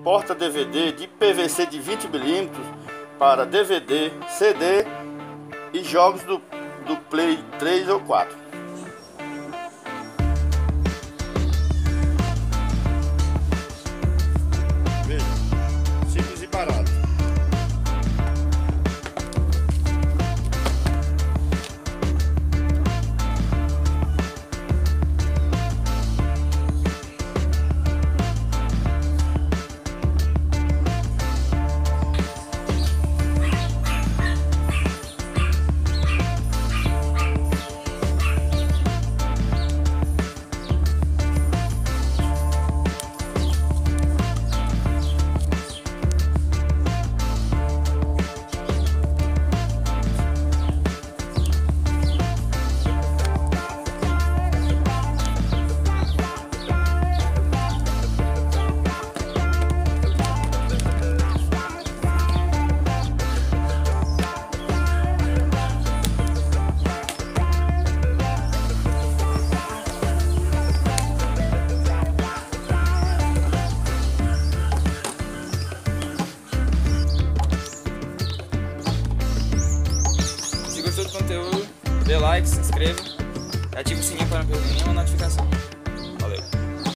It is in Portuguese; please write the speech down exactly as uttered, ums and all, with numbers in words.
porta-D V D de P V C de vinte milímetros para D V D, C D e jogos do, do Play três ou quatro. Veja, simples e barato. Se gostou do conteúdo, dê like, se inscreva e ative o sininho para não perder nenhuma notificação.